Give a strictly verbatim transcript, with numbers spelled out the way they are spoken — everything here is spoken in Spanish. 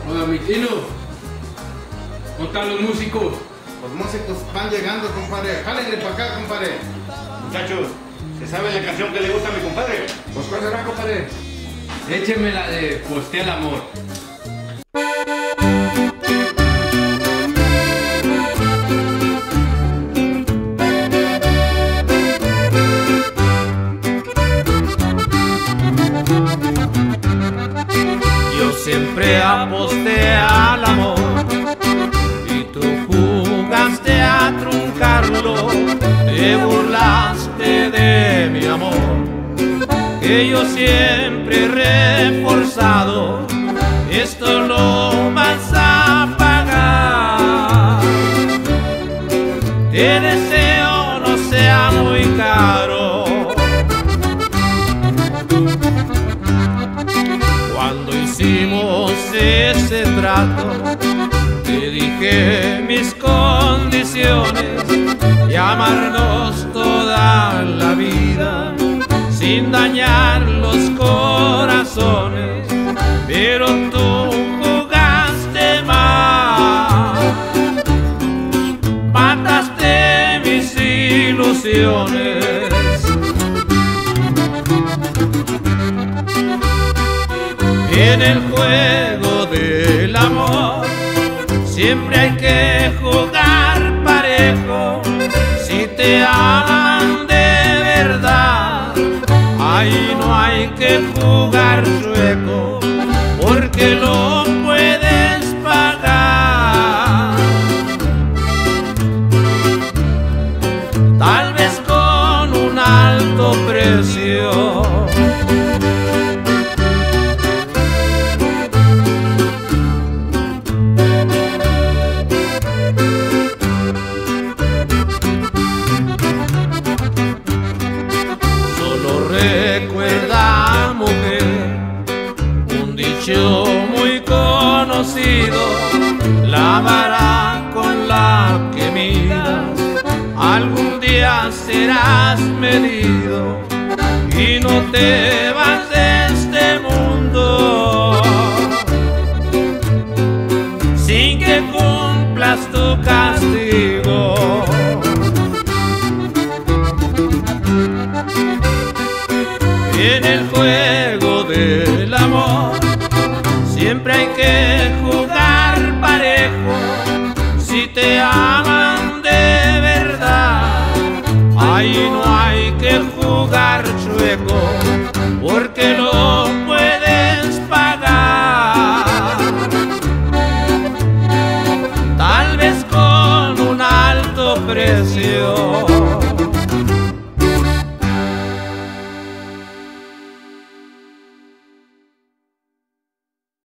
Hola, mi tino. ¿Cómo están los músicos? Los músicos van llegando, compadre. Jálenle para acá, compadre. Muchachos, ¿se sabe la canción que le gusta a mi compadre? Pues ¿cuál será, compadre? Écheme la de Postea el amor. Yo siempre aposté al amor y tú jugaste a truncarlo. Te burlaste de mi amor, que yo siempre he reforzado. Esto lo vas a pagar. Te deseo no sea muy caro. Cuando hicimos ese trato, te dije mis condiciones y amarnos toda la vida sin dañar los corazones, pero tú jugaste mal, mataste mis ilusiones. En el juego del amor siempre hay que jugar parejo. Si te aman de verdad, ahí no hay que jugar chueco, porque lo puedes pagar. Tal vez con un alto precio. Recuerda, mujer, un dicho muy conocido: la vara con la que miras algún día serás medido, y no te vas de este mundo sin que cumplas tu castigo. En el juego del amor siempre hay que jugar parejo. Si te aman de verdad, ahí no hay que jugar chueco, porque lo puedes pagar. Tal vez con un alto precio.